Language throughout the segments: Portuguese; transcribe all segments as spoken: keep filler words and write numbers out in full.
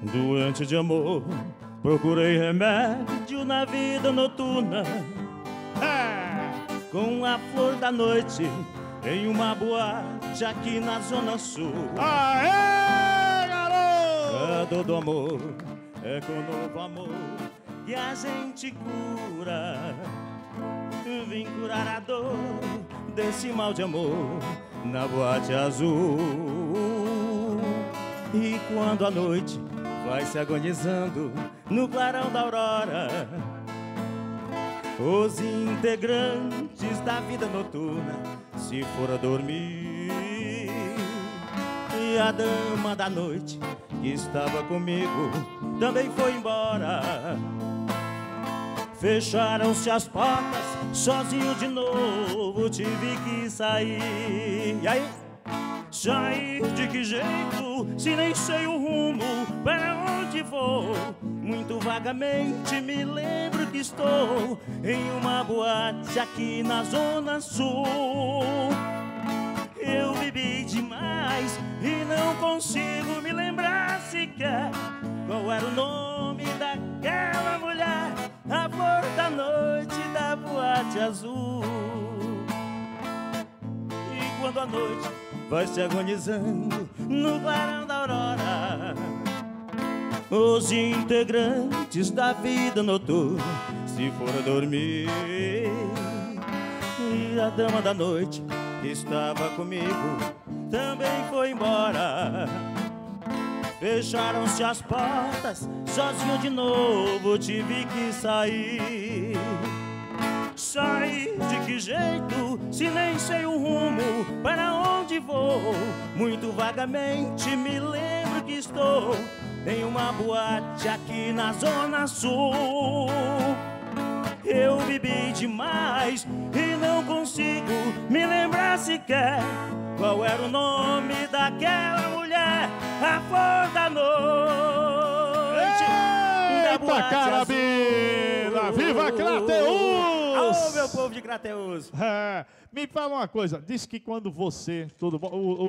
Doente de amor, procurei remédio na vida noturna. Com a flor da noite em uma boate aqui na Zona Sul. Aê, garoto! A dor do amor é com o novo amor que a gente cura. Vim curar a dor desse mal de amor na boate azul. E quando a noite vai se agonizando no clarão da aurora, os integrantes da vida noturna se foram dormir. E a dama da noite que estava comigo também foi embora. Fecharam-se as portas, sozinho de novo tive que sair. E aí? Sair de que jeito, se nem sei o rumo, para onde vou? Muito vagamente me lembro que estou em uma boate aqui na Zona Sul. Eu bebi demais e não consigo me lembrar sequer qual era o nome daquela mulher, a flor da noite da boate azul. E quando a noite vai se agonizando no clarão da aurora, os integrantes da vida noturna se foram dormir. E a dama da noite que estava comigo também foi embora. Fecharam-se as portas, sozinho de novo tive que sair. Sair de que jeito, se nem sei o rumo, para onde vou? Muito vagamente me lembro que estou em uma boate aqui na Zona Sul. Eu bebi demais e não consigo me lembrar sequer qual era o nome daquela mulher, a flor da noite. Eita, carabina! Viva Crateús! Alô, meu povo de Crateús! É, me fala uma coisa, diz que quando você, tudo bom, o, o...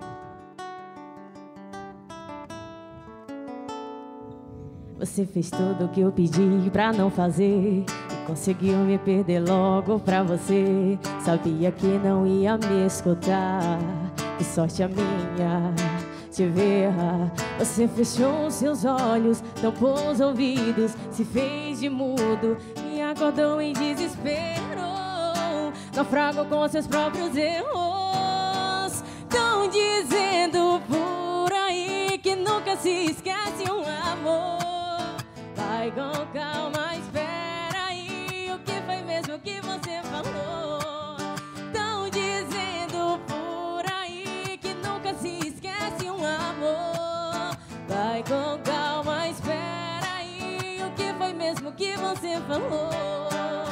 Você fez tudo o que eu pedi pra não fazer e conseguiu me perder logo pra você. Sabia que não ia me escutar, que sorte a minha te ver. Você fechou seus olhos, tampou os ouvidos, se fez de mudo e acordou em desespero. Naufragou com seus próprios erros. Tão dizendo por aí que nunca se esquece um amor. Vai com calma, espera aí, o que foi mesmo que você falou? Tão dizendo por aí que nunca se esquece um amor. Vai com calma, espera aí, o que foi mesmo que você falou?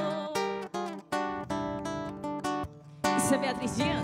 Isso é Beatriz Dias.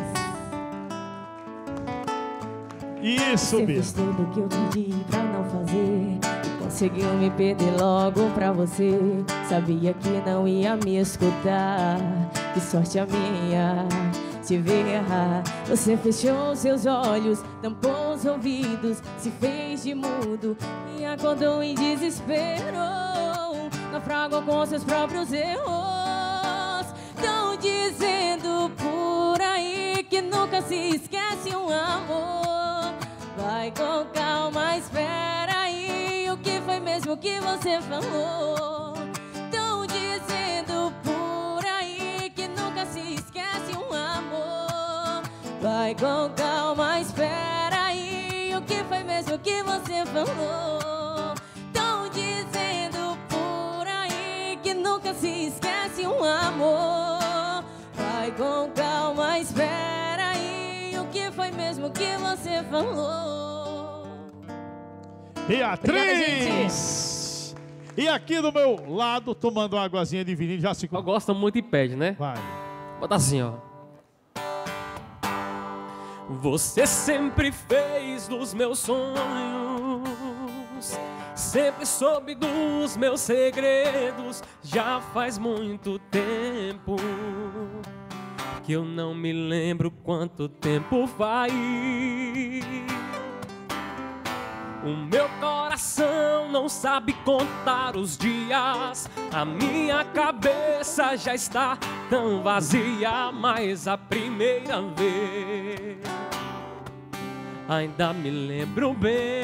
Isso, Você fez tudo o que eu pedi pra não fazer e conseguiu me perder logo pra você. Sabia que não ia me escutar, que sorte a minha te ver. Você fechou seus olhos, tampou os ouvidos, se fez de mudo e acordou em desespero. Naufragou com seus próprios erros. Tão dizendo por aí que nunca se esquece um amor. Vai com calma, espera aí, o que foi mesmo que você falou? Tão dizendo por aí que nunca se esquece um amor. Vai com calma, espera aí, o que foi mesmo que você falou? Tão dizendo por aí que nunca se esquece um amor. Vai com calma, espera aí, o que foi mesmo que você falou? Beatriz! E aqui do meu lado, tomando uma aguazinha de vinho, já se... Eu gosto muito e pede, né? Vai. Bota assim, ó. Você sempre fez dos meus sonhos, sempre soube dos meus segredos. Já faz muito tempo que eu não me lembro quanto tempo faz. O meu coração não sabe contar os dias. A minha cabeça já está tão vazia. Mas a primeira vez ainda me lembro bem.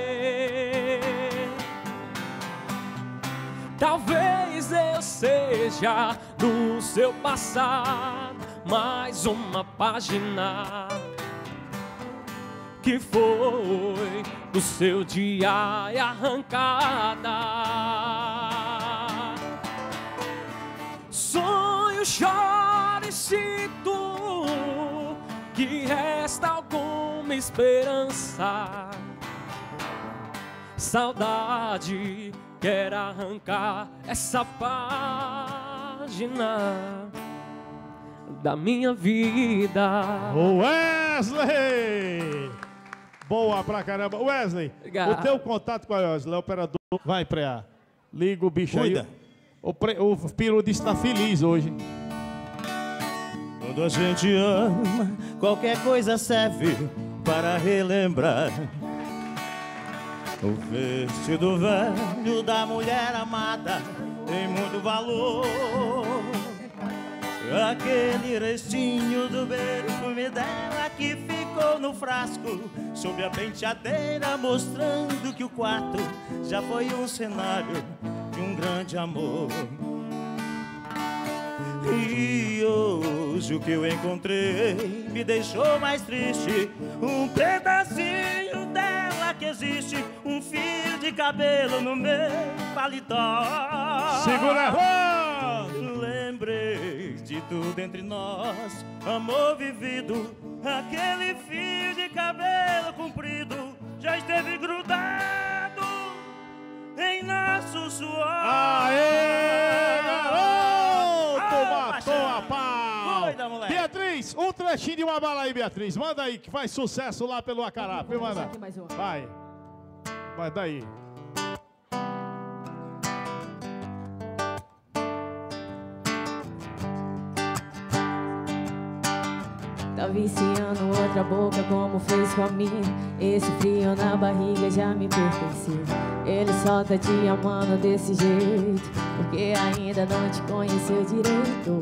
Talvez eu seja do seu passado mais uma página que foi do seu dia arrancada. Sonho, choro e sinto que resta alguma esperança. Saudade quer arrancar essa página da minha vida. Wesley! Boa pra caramba. Wesley, Obrigado. O teu contato com a Wesley, operador, vai prear. Liga o bicho Cuida. aí. O, pre, o peru disse que tá feliz hoje. Quando a gente ama, qualquer coisa serve para relembrar. O vestido velho da mulher amada tem muito valor. Aquele restinho do perfume dela que ficou no frasco sob a penteadeira, mostrando que o quarto já foi um cenário de um grande amor. E hoje o que eu encontrei me deixou mais triste. Um pedacinho dela que existe, um fio de cabelo no meu paletó. Segura a voz! Lembrei de tudo entre nós, amor vivido. Aquele fio de cabelo comprido já esteve grudado em nosso suor. Aê, garoto! Ah, Matou a pau! Cuida, moleque. Beatriz, um trechinho de uma bala aí, Beatriz. Manda aí, que faz sucesso lá pelo Acarape. Manda. Aqui mais uma. Vai. Vai daí. Tá viciando outra boca como fez com a minha. Esse frio na barriga já me pertenceu. Ele só tá te amando desse jeito porque ainda não te conheceu direito.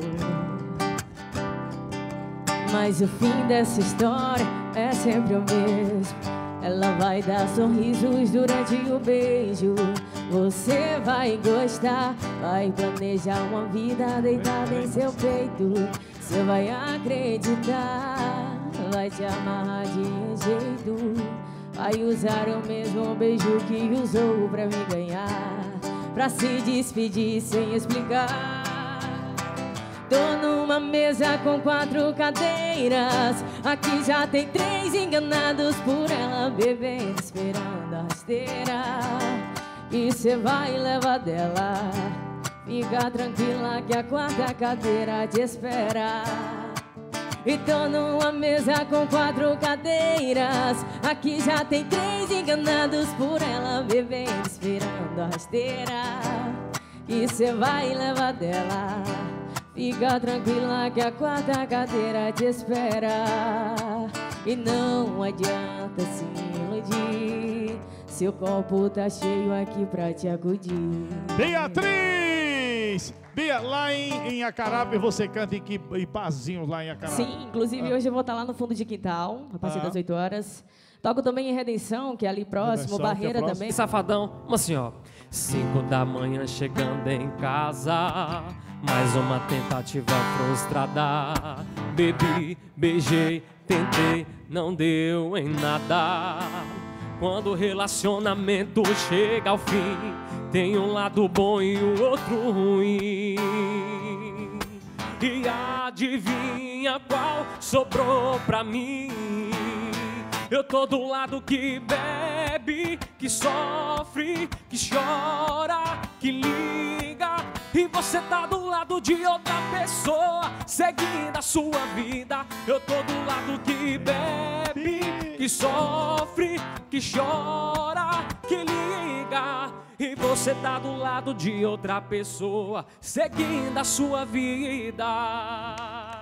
Mas o fim dessa história é sempre o mesmo. Ela vai dar sorrisos durante o beijo. Você vai gostar, vai planejar uma vida deitada em seu peito. Você vai acreditar, vai te amarrar de um jeito. Vai usar o mesmo beijo que usou pra me ganhar, pra se despedir sem explicar. Tô numa mesa com quatro cadeiras, aqui já tem três enganados por ela, bebendo, esperando a rasteira. E cê vai levar dela, fica tranquila que a quarta cadeira te espera. E tô numa mesa com quatro cadeiras, aqui já tem três enganados por ela, bebendo, esperando a rasteira. E cê vai levar dela, fica tranquila que a quarta cadeira te espera. E não adianta se iludir, seu copo tá cheio aqui pra te acudir. Beatriz! Bia, lá em, em Acarape você canta em que em barzinhos lá em Acarape? Sim, inclusive Ah. hoje eu vou estar lá no fundo de quintal, a partir Ah. das oito horas. Toco também em Redenção, que é ali próximo, Redenção, que é Barreira próximo. também. E Safadão, mas assim, ó. Cinco da manhã chegando em casa, mais uma tentativa frustrada. Bebi, beijei, tentei, não deu em nada. Quando o relacionamento chega ao fim, tem um lado bom e o outro ruim. E adivinha qual sobrou pra mim? Eu tô do lado que bebe, que sofre, que chora, que liga. E você tá do lado de outra pessoa, seguindo a sua vida. Eu tô do lado que bebe, que sofre, que chora, que liga. E você tá do lado de outra pessoa, seguindo a sua vida.